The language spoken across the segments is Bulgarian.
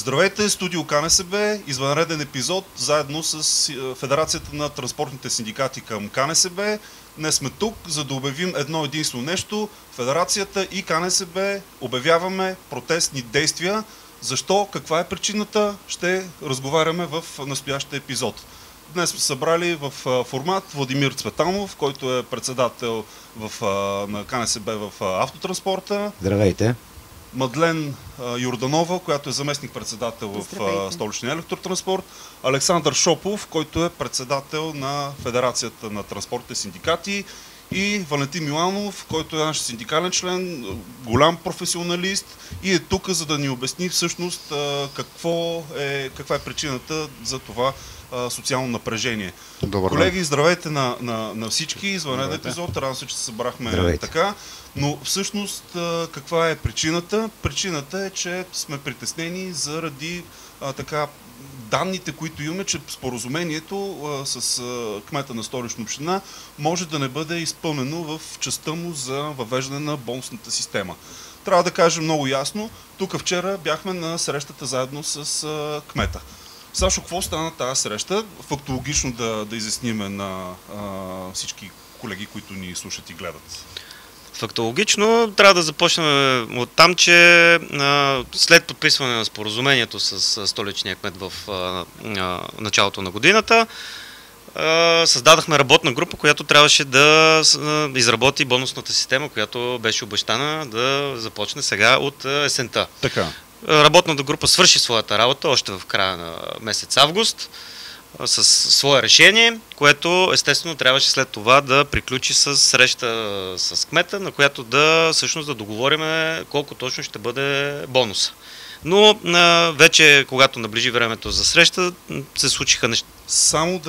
Здравейте, студио КНСБ, извънреден епизод, заедно с Федерацията на транспортните синдикати към КНСБ. Днес сме тук, за да обявим едно единствено нещо. Федерацията и КНСБ обявяваме протестни действия. Защо? Каква е причината? Ще разговаряме в настоящия епизод. Днес сме събрали в формат Владимир Цветанов, който е председател на КНСБ в автотранспорта. Здравейте! Мадлен Йорданова, която е заместник-председател в Столичния електротранспорт, Александър Шопов, който е председател на Федерацията на транспортните синдикати, и Валентин Миланов, който е наш синдикален член, голям професионалист и е тук, за да ни обясни всъщност каква е причината за това социално напрежение. Добър Колеги, здравейте на всички, извънреден епизод, радвам се, че се събрахме така. Но всъщност каква е причината? Причината е, че сме притеснени заради данните, които имаме, че споразумението с кмета на Столична община може да не бъде изпълнено в частта му за въвеждане на бонусната система. Трябва да кажем много ясно, тук вчера бяхме на срещата заедно с кмета. Сашо, какво стана тази среща? Фактологично да изясниме на всички колеги, които ни слушат и гледат. Фактологично трябва да започнем от там, че след подписване на споразумението с столичния кмет в началото на годината, създадахме работна група, която трябваше да изработи бонусната система, която беше обещана да започне сега от есента. Така. Работната група свърши своята работа още в края на месец август с свое решение, което естествено трябваше след това да приключи с среща с кмета, на която всъщност да договорим колко точно ще бъде бонуса. Но вече, когато наближи времето за среща, се случиха неща. Само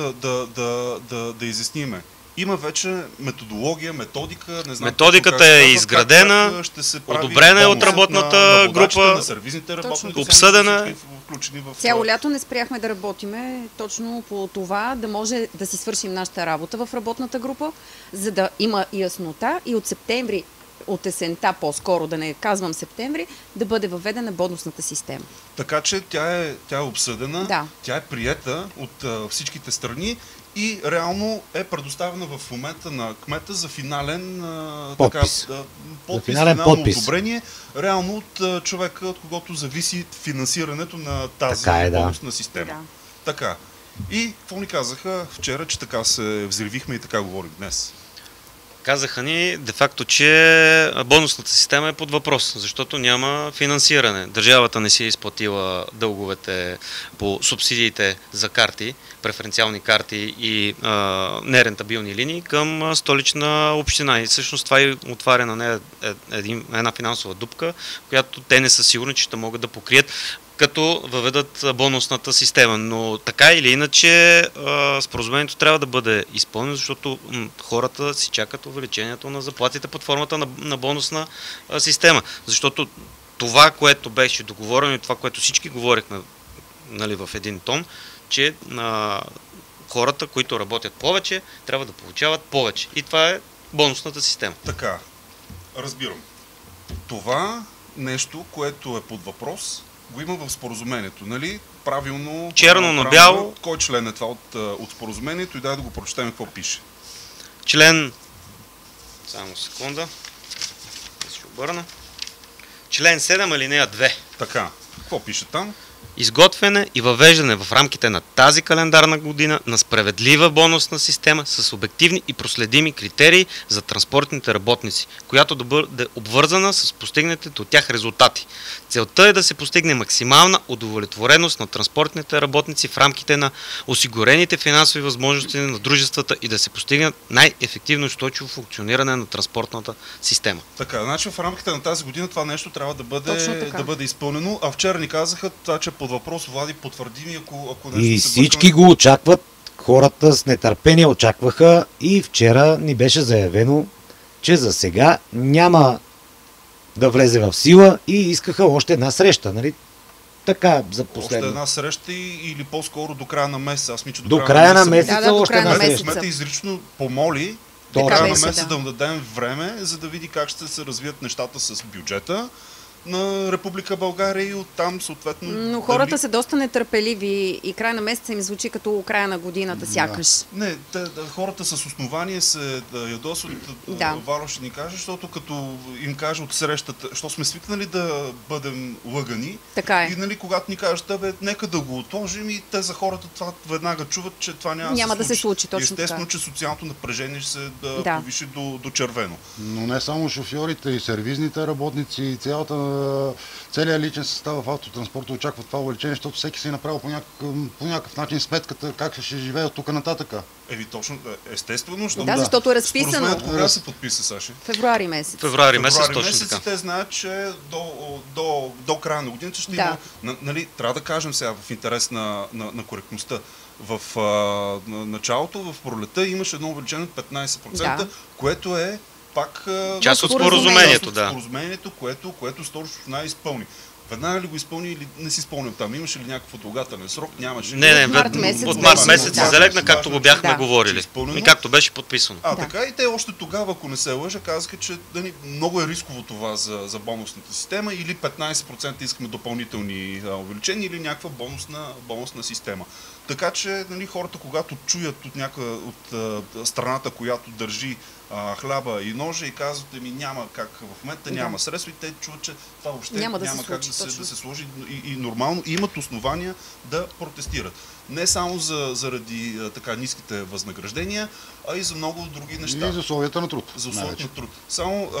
да изясниме. Има вече методология, методика, не знам. Методиката е изградена, одобрена е от работната група, на сервизните работници, обсъдена. Цяло лято не спряхме да работиме точно по това, да може да си свършим нашата работа в работната група, за да има яснота и от септември, от есента по-скоро, да не казвам септември, да бъде въведена бонусната система. Така че тя е обсъдена, тя е приета от всичките страни и реално е предоставена в момента на кмета за финален подпис. Финално одобрение, реално от човека, от когото зависи финансирането на тази бонусна система. Да. Така. И какво ни казаха вчера, че така се взривихме и така говорим днес? Казаха ни де-факто, че бонусната система е под въпрос, защото няма финансиране. Държавата не си е изплатила дълговете по субсидиите за карти, преференциални карти и нерентабилни линии към Столична община. И всъщност това и отваря на нея една финансова дупка, която те не са сигурни, че ще могат да покрият, като въведат бонусната система. Но така или иначе споразумението трябва да бъде изпълнено, защото хората си чакат увеличението на заплатите под формата на бонусна система. Защото това, което беше договорено и това, което всички говорихме, нали, в един тон, че хората, които работят повече, трябва да получават повече. И това е бонусната система. Така, разбирам. Това нещо, което е под въпрос, го има в споразумението, нали? Правилно. Черно на бяло. Кой член е това от споразумението и дай да го прочетем какво пише. Член. Само секунда. Да се обърна. Член 7, алинея 2. Така. Какво пише там? Изготвяне и въвеждане в рамките на тази календарна година на справедлива бонусна система с обективни и проследими критерии за транспортните работници, която да бъде обвързана с постигнатите от тях резултати. Целта е да се постигне максимална удовлетвореност на транспортните работници в рамките на осигурените финансови възможности на дружествата и да се постигне най-ефективно и устойчиво функциониране на транспортната система. Така, значи в рамките на тази година това нещо трябва да бъде изпълнено, а вчера ни казаха това, че под въпрос, Влади, потвърди ми, ако нещо и всички го очакват, хората с нетърпение очакваха и вчера ни беше заявено, че за сега няма да влезе в сила и искаха още една среща, нали? Така за последно. Още една среща или по-скоро до края на месеца. Аз мисля, до края на месеца още една среща. Кмета изрично помоли до края на месеца да му дадем време, за да види как ще се развият нещата с бюджета, на Република България и оттам съответно... Но хората са доста нетърпеливи и край на месеца им звучи като края на годината, сякаш. Не, хората с основание се ядосват. Варо ще ни каже, защото като им каже от срещата, защото сме свикнали да бъдем лъгани. Така е. И нали, когато ни кажат, нека да го отложим, и те за хората това веднага чуват, че това няма да се случи. Точно естествено, така. че социалното напрежение ще се повиши до червено. Но не само шофьорите, и сервизните работници, и целият личен състав в автотранспорта очаква това увеличение, защото всеки си е направил по някакъв начин сметката как ще живее от тук нататъка. Точно, естествено. Защото е разписано. Споразумението кога се подписа, Саши? Февруари месец. Февруари месец, точно така. Те знаят, че до края на годината ще има... Нали, трябва да кажем сега в интерес на коректността. В началото, в пролета, имаше едно увеличение от 15%, което е пак част от споразумението, което Столична община изпълни. Веднага ли го изпълни или не си спомням там? Имаше ли някакъв отлагателен срок? Нямаше. Не, от март месец се залегна, както го бяхме говорили. И както беше подписано. Така и те още тогава, ако не се лъжа, казаха, че много е рисково това за бонусната система, или 15% искаме допълнителни увеличения, или някаква бонусна система. Така че хората, когато чуят от страната, която държи хляба и ножа, и казват, няма как в момента, няма средства, и те чуват, че това въобще няма как да се сложи и нормално, и имат основания да протестират. Не само заради така ниските възнаграждения, а и за много други неща. И за условията на труд. За условията на труд. Само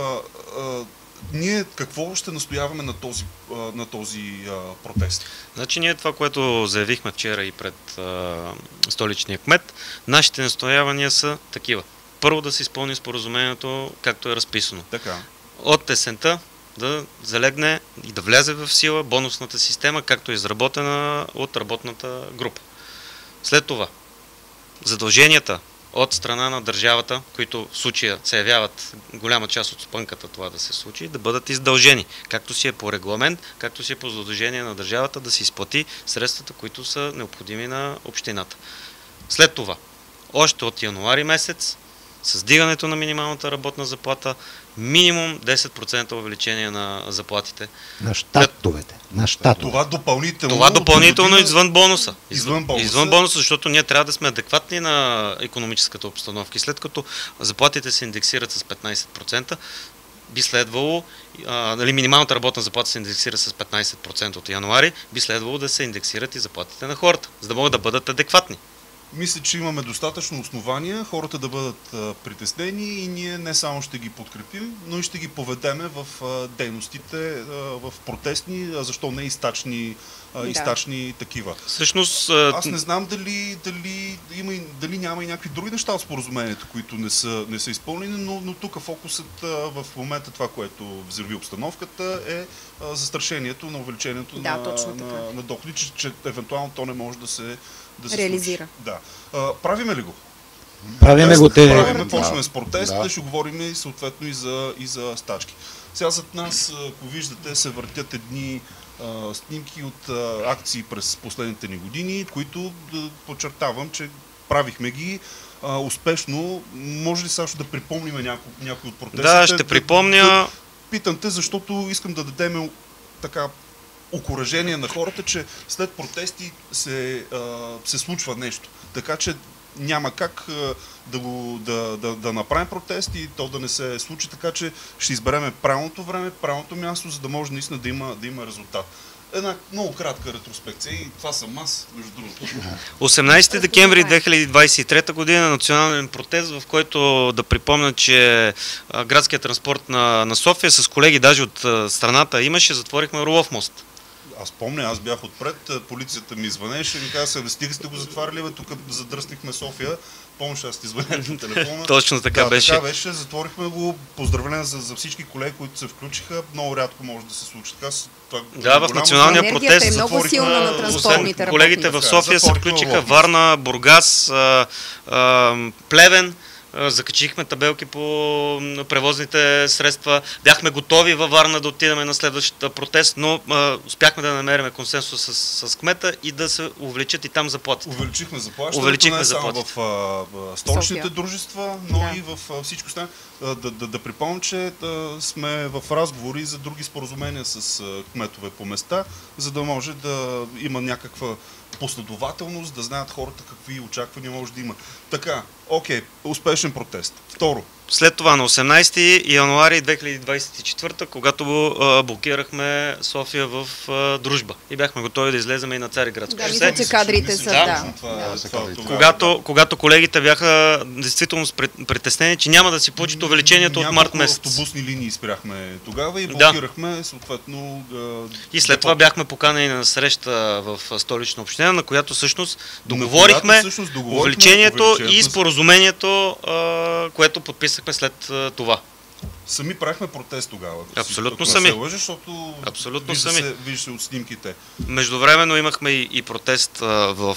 ние какво ще настояваме на този протест? Значи ние това, което заявихме вчера и пред столичния кмет, нашите настоявания са такива. Първо да се изпълни споразумението, както е разписано. Така. От есента да залегне и да влезе в сила бонусната система, както е изработена от работната група. След това, задълженията от страна на държавата, които в случая се явяват голяма част от спънката това да се случи, да бъдат издължени, както си е по регламент, както си е по задължение на държавата да се изплати средствата, които са необходими на общината. След това, още от януари месец, с дигането на минималната работна заплата, минимум 10% увеличение на заплатите. На щатовете. Това допълнително. Това допълнително извън бонуса. Извън бонуса, защото ние трябва да сме адекватни на икономическата обстановка. И след като заплатите се индексират с 15%, би следвало, минималната работна заплата се индексира с 15% от януари, би следвало да се индексират и заплатите на хората, за да могат да бъдат адекватни. Мисля, че имаме достатъчно основания хората да бъдат притеснени и ние не само ще ги подкрепим, но и ще ги поведеме в дейностите, в протестни, а защо не и стачни такива. Всъщност, аз не знам дали няма и някакви други неща от споразумението, които не са изпълнени, но тук фокусът в момента, това, което взриви обстановката, е застрашението на увеличението на доходи, че евентуално то не може да се реализира. Да. Правиме ли го? Правиме го. Почваме с протест, ще говорим съответно и за стачки. Сега зад нас, ако виждате, се въртят едни снимки от акции през последните ни години, които подчертавам, че правихме ги успешно. Може ли Сашо да припомним някои от протестите? Да, ще припомня. Питам те, защото искам да дадем така окуражение на хората, че след протести се случва нещо. Така че няма как да направим протест и то да не се случи, така че ще избереме правилното време, правилното място, за да може наистина да има резултат. Една много кратка ретроспекция и това съм аз, между другото. 18 декември 2023 година национален протест, в който да припомня, че градският транспорт на София с колеги даже от страната имаше, затворихме Орлов мост. Аз помня, аз бях отпред, полицията ми звънеше и ми каза, стига сте го затваряли, тук задръснихме София. Помниш, аз ти звъня по телефона. Точно така беше. Така беше, затворихме го. Поздравления за всички колеги, които се включиха. Много рядко може да се случи така. В националния протест е много силна на транспортните работници. Колегите в София се включиха, Варна, Бургас, Плевен. закачихме табелки по превозните средства, бяхме готови във Варна да отидем на следващата протест, но успяхме да намерим консенсус с кмета и да се увеличат и там заплатите. Увеличихме заплащането не само в столичните София. дружества, но и в всичко останало. Да припомня, че сме в разговори за други споразумения с кметове по места, за да може да има някаква последователност, да знаят хората какви очаквания може да има. Така, окей, успешен протест. Второ. След това на 18 януари 2024, когато блокирахме София в Дружба и бяхме готови да излезем и на Цариградско Да, шосе. мисля, че кадрите са, Когато колегите бяха действително притеснени, че няма да си получат увеличението от март месец. Автобусни линии спряхме тогава и блокирахме съответно. И след това бяхме поканени на среща в Столична община, на която всъщност договорихме увеличението и споразумението, което подписахме след това. Сами правихме протест тогава. Абсолютно сами. Защото абсолютно виждаше от снимките. Междувременно имахме и протест в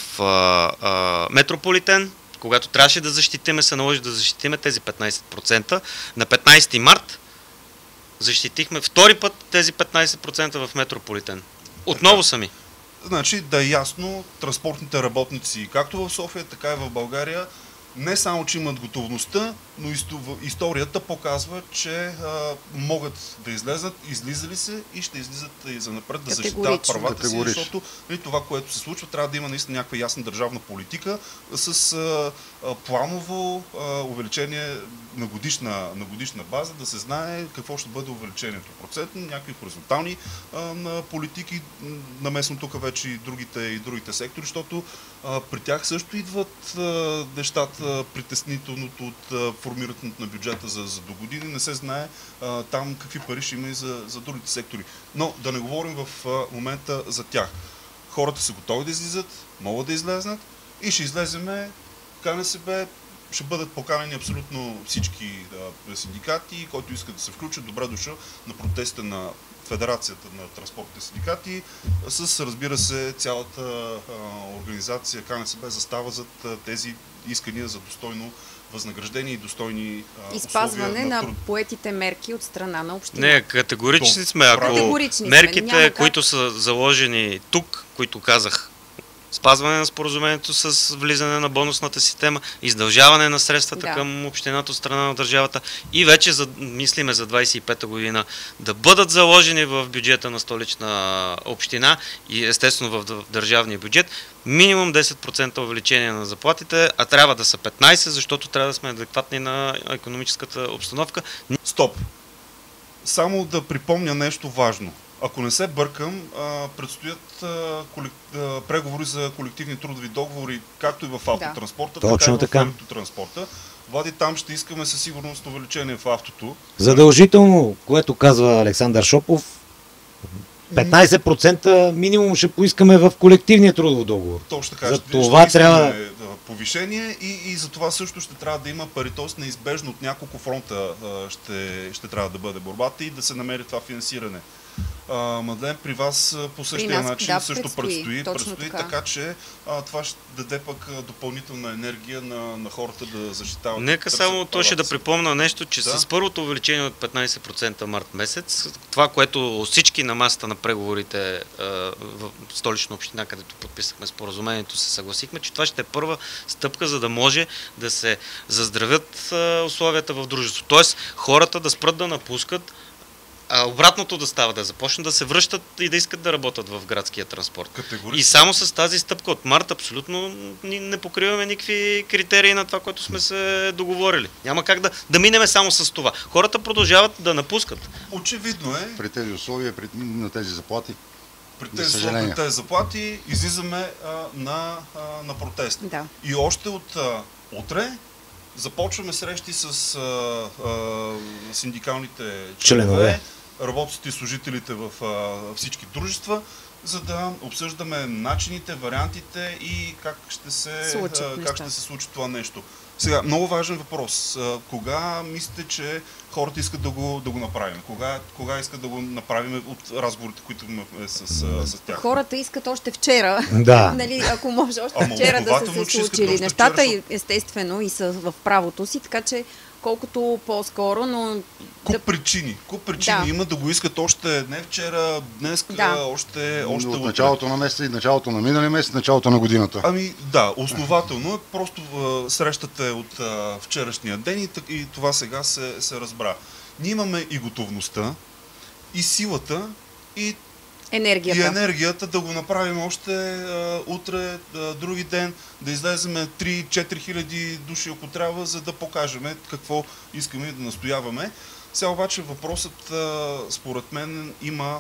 Метрополитен, когато трябваше да защитиме, се наложи да защитиме тези 15%. На 15 март защитихме втори път тези 15% в Метрополитен. Отново сами. Значи да е ясно, транспортните работници, както в София, така и в България, не само, че имат готовността, но историята показва, че могат да излезат, излизали се и ще излизат и занапред да защитават правата си, защото това, което се случва, трябва да има наистина някаква ясна държавна политика с планово увеличение на годишна база, да се знае какво ще бъде увеличението. Процентно, някакви хоризонтални политики, наместно тук вече и другите сектори, защото при тях също идват нещата, притеснителното от формирането на бюджета за до години. Не се знае там какви пари ще има и за другите сектори. Но да не говорим в момента за тях. Хората са готови да излизат, могат да излезнат и ще излеземе. КНСБ ще бъдат поканени абсолютно всички синдикати, който иска да се включат. Добре дошъл на протеста на Федерацията на транспортните синдикати, с, разбира се, цялата организация КНСБ застава зад тези искания за достойно възнаграждение и достойни изпазване на поетите мерки от страна на община. Не, категорични сме. Ако мерките, които са заложени тук, които казах, спазване на споразумението с влизане на бонусната система, издължаване на средствата към общината от страна на държавата и вече мислиме за 25-та година да бъдат заложени в бюджета на Столична община и естествено в държавния бюджет минимум 10% увеличение на заплатите, а трябва да са 15%, защото трябва да сме адекватни на икономическата обстановка. Стоп! Само да припомня нещо важно. Ако не се бъркам, предстоят преговори за колективни трудови договори, както и в автотранспорта, така и в електротранспорта. Влади, там ще искаме със сигурност увеличение в автото. Задължително, което казва Александър Шопов, 15% минимум ще поискаме в колективния трудов договор. Точно така. За това трябва повишение и за това също ще трябва да има паритост, неизбежно от няколко фронта ще трябва да бъде борбата и да се намери това финансиране. Мадлен, при вас по същия начин също предстои така, че това ще даде пък допълнителна енергия на хората да защитават. Нека само то ще да припомня нещо, че с първото увеличение от 15% март месец, това, което всички на масата на преговорите в Столична община, където подписахме споразумението, се съгласихме, че това ще е първа стъпка, за да може да се заздравят условията в дружеството. Тоест хората да спрат да напускат, а обратното да става, да започнат да се връщат и да искат да работят в градския транспорт. И само с тази стъпка от март абсолютно не покриваме никакви критерии на това, което сме се договорили. Няма как да минеме само с това. Хората продължават да напускат. Очевидно е. При тези условия, на тези заплати. При тези заплати излизаме на протест. Да. И още от утре започваме срещи с синдикалните членове, работниците и служителите в всички дружества, за да обсъждаме начините, вариантите и как ще се случи това нещо. Сега, много важен въпрос. Кога мислите, че хората искат да го направим? Кога искат да го направим от разговорите, които имаме с тях? Хората искат още вчера. Да. Нали, ако може още вчера да са се случили нещата, и естествено и са в правото си, така че колкото по-скоро, но... Куп причини има да го искат още не вчера, днес, още от началото на месеца и началото на миналия месец, началото на годината. Ами да, основателно е, просто срещата е от вчерашния ден и това сега се разбра. Ние имаме и готовността, и силата, и енергията да го направим още утре, други ден, да излеземе 3-4 хиляди души, ако трябва, за да покажем какво искаме и да настояваме. Сега обаче въпросът, според мен, има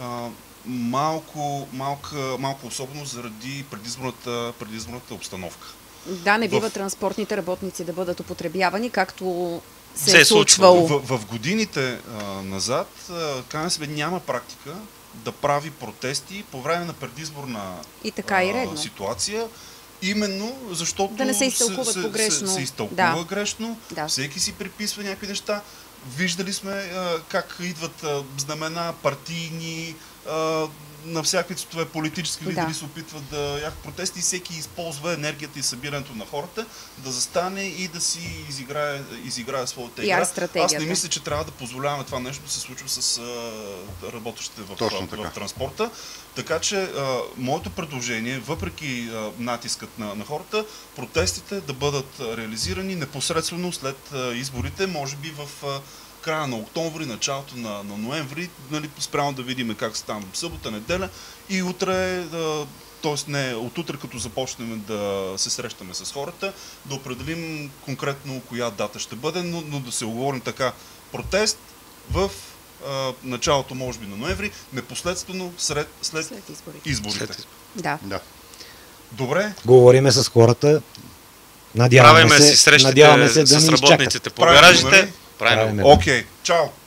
малко особеност заради предизборната обстановка. Да, не бива транспортните работници да бъдат употребявани, както се е случвало. В годините назад, няма практика да прави протести по време на предизборна ситуация, именно защото да не се изтълкуват погрешно. Се изтълкува грешно, всеки си приписва някакви неща. Виждали сме как идват знамена, партийни, на всякакви цветове политически лидери се опитват да протести и всеки използва енергията и събирането на хората да застане и да си изиграе своята игра. Аз не мисля, че трябва да позволяваме това нещо да се случва с работещите в транспорта. Така че моето предложение, въпреки натискът на хората, протестите да бъдат реализирани непосредствено след изборите, може би в края на октомври, началото на ноември, нали, спрямо да видим как са там събота, неделя и утре, т.е. не от утре, като започнем да се срещаме с хората, да определим конкретно коя дата ще бъде, но да се оговорим така: протест в началото, може би, на ноември, непосредствено след изборите. Да. Добре. Говориме с хората. Надяваме се си срещите да с работниците по гаражите. Окей, чао!